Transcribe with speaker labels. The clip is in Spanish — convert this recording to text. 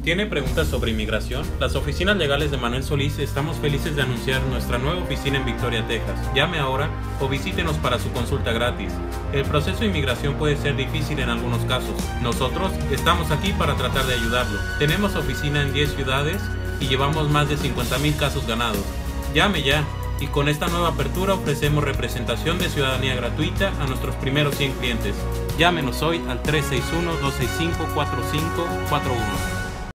Speaker 1: ¿Tiene preguntas sobre inmigración? Las oficinas legales de Manuel Solís estamos felices de anunciar nuestra nueva oficina en Victoria, Texas. Llame ahora o visítenos para su consulta gratis. El proceso de inmigración puede ser difícil en algunos casos. Nosotros estamos aquí para tratar de ayudarlo. Tenemos oficina en 10 ciudades y llevamos más de 50,000 casos ganados. Llame ya. Y con esta nueva apertura ofrecemos representación de ciudadanía gratuita a nuestros primeros 100 clientes. Llámenos hoy al 361-265-4541.